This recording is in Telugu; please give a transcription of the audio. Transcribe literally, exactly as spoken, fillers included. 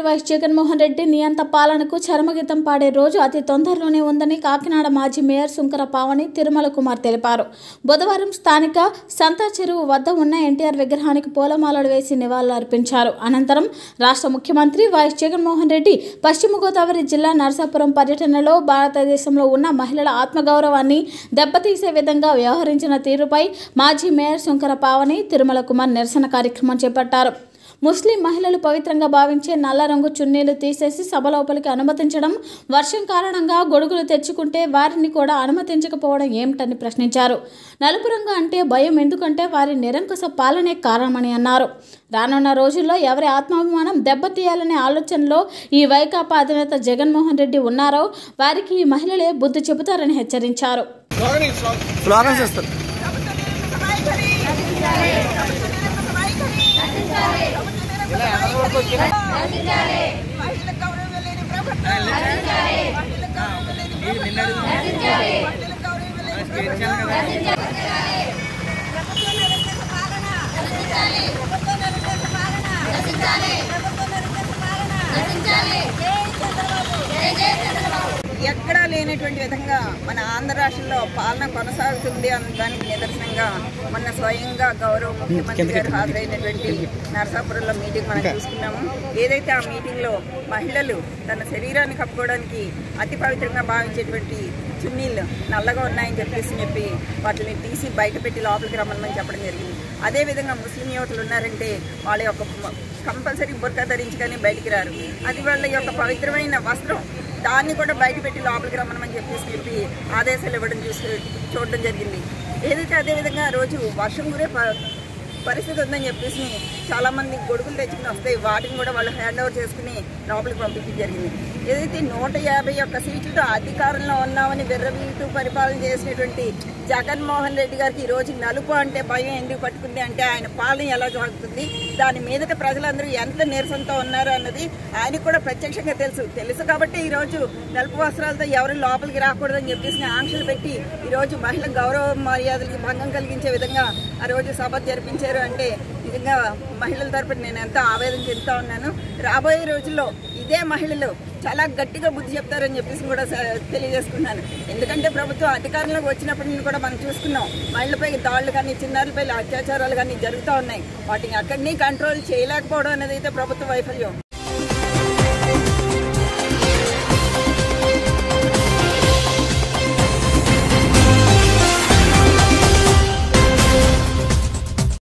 వైఎస్ జగన్మోహన్ రెడ్డి నియంత పాలనకు చరమగీతం పాడే రోజు అతి తొందరలోనే ఉందని కాకినాడ మాజీ మేయర్ సుంకర పావని తిరుమల కుమార్ తెలిపారు. బుధవారం స్థానిక సంతా చెరువు వద్ద ఉన్న ఎన్టీఆర్ విగ్రహానికి పూలమాలలు వేసి నివాళులు అర్పించారు. అనంతరం రాష్ట్ర ముఖ్యమంత్రి వైఎస్ జగన్మోహన్ రెడ్డి పశ్చిమ గోదావరి జిల్లా నరసాపురం పర్యటనలో భారతదేశంలో ఉన్న మహిళల ఆత్మగౌరవాన్ని దెబ్బతీసే విధంగా వ్యవహరించిన తీరుపై మాజీ మేయర్ సుంకర పావని తిరుమల కుమార్ నిరసన కార్యక్రమం చేపట్టారు. ముస్లిం మహిళలు పవిత్రంగా భావించే నల్ల రంగు చున్నీలు తీసేసి సభ లోపలికి అనుమతించడం, వర్షం కారణంగా గొడుగులు తెచ్చుకుంటే వారిని కూడా అనుమతించకపోవడం ఏమిటని ప్రశ్నించారు. నలుపు రంగు అంటే భయం ఎందుకంటే వారి నిరంకుశ పాలనే కారణమని అన్నారు. రానున్న రోజుల్లో ఎవరి ఆత్మాభిమానం దెబ్బతీయాలనే ఆలోచనలో ఈ వైకాపా అధినేత జగన్మోహన్ రెడ్డి ఉన్నారో వారికి ఈ మహిళలే బుద్ధి చెబుతారని హెచ్చరించారు. ఎక్కడా లేనటువంటి విధంగా మన ఆంధ్ర రాష్ట్రంలో పాలన కొనసాగుతుంది అన్న దానికి నిదర్శనంగా మొన్న స్వయంగా గౌరవ ముఖ్యమంత్రి గారు హాజరైనటువంటి నరసాపురంలో మీటింగ్ మనం చూసుకున్నాము. ఏదైతే ఆ మీటింగ్లో మహిళలు తన శరీరాన్ని కప్పుకోవడానికి అతి పవిత్రంగా భావించేటువంటి చున్నీళ్ళు నల్లగా ఉన్నాయని చెప్పేసి చెప్పి వాటిని తీసి బయట పెట్టి లోపలికి రమ్మని చెప్పడం జరిగింది. అదేవిధంగా ముస్లిం యువతులు ఉన్నారంటే వాళ్ళ యొక్క కంపల్సరీ బుర్కా ధరించుకొని బయటికి రారు. అది వాళ్ళ యొక్క పవిత్రమైన వస్త్రం, దాన్ని కూడా బయట పెట్టి లోపలికి రమ్మని చెప్పేసి చెప్పి ఆదేశాలు ఇవ్వడం చూసి చూడడం జరిగింది. ఏదైతే అదేవిధంగా రోజు వర్షం కురే పరిస్థితి ఉందని చెప్పేసి చాలామంది గొడుగులు తెచ్చుకుని వస్తాయి, వాటిని కూడా వాళ్ళు హ్యాండ్ ఓవర్ చేసుకుని లోపలికి పంపించడం జరిగింది. ఏదైతే నూట యాభై ఒక్క సీట్లతో అధికారంలో ఉన్నామని విర్రవీటు పరిపాలన చేసినటువంటి జగన్మోహన్ రెడ్డి గారికి ఈరోజు నలుపు అంటే భయం ఎందుకు పట్టుకుంది అంటే ఆయన పాలన ఎలా సాగుతుంది, దాని మీదట ప్రజలందరూ ఎంత నిరసనతో ఉన్నారు అన్నది ఆయనకు కూడా ప్రత్యక్షంగా తెలుసు తెలుసు కాబట్టి ఈరోజు నలుపు వస్త్రాలతో ఎవరు లోపలికి రాకూడదని చెప్పేసి ఆంక్షలు పెట్టి ఈరోజు మహిళ గౌరవ మర్యాదలకి భంగం కలిగించే విధంగా ఆ రోజు సభ జరిపించారు. అంటే నిజంగా మహిళల తరపున నేను ఎంతో ఆవేదన చెందుతా ఉన్నాను. రాబోయే రోజుల్లో ఇదే మహిళలు చాలా గట్టిగా బుద్ధి చెప్తారని చెప్పేసి కూడా తెలియజేసుకున్నాను. ఎందుకంటే ప్రభుత్వం అధికారంలోకి వచ్చినప్పటి నుంచి కూడా మనం చూసుకున్నాం, మహిళలపై దాడులు కానీ చిన్నారులపై అత్యాచారాలు కానీ జరుగుతూ ఉన్నాయి. వాటిని అక్కడిని కంట్రోల్ చేయలేకపోవడం అనేది అయితే ప్రభుత్వ వైఫల్యం.